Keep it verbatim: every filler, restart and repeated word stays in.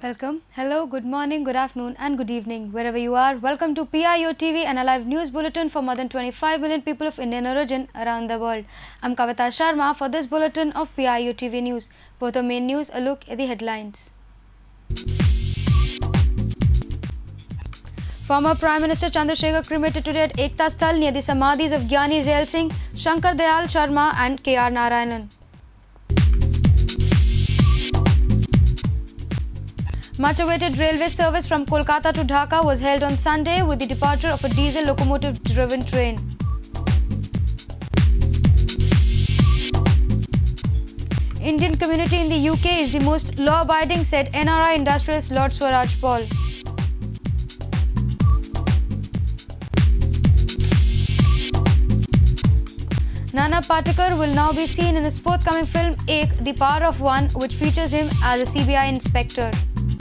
Welcome. Hello, good morning, good afternoon and good evening wherever you are. Welcome to P I O T V and a live news bulletin for more than twenty-five million people of Indian origin around the world. I'm Sharma for this bulletin of P I O T V News. Both the main news, a look at the headlines. Former Prime Minister Chandreshekhar cremated today at Ekta Sthal near the samadhies of Gyani Zail Singh, Shankar, Dayal, Sharma and K R Narayanan. Much awaited railway service from Kolkata to Dhaka was held on Sunday with the departure of a diesel locomotive driven train. Indian community in the U K is the most law-abiding, said N R I industrialist Lord Swaraj Paul. Nana Patekar will now be seen in his forthcoming film Ek, The Power of One, which features him as a C B I inspector.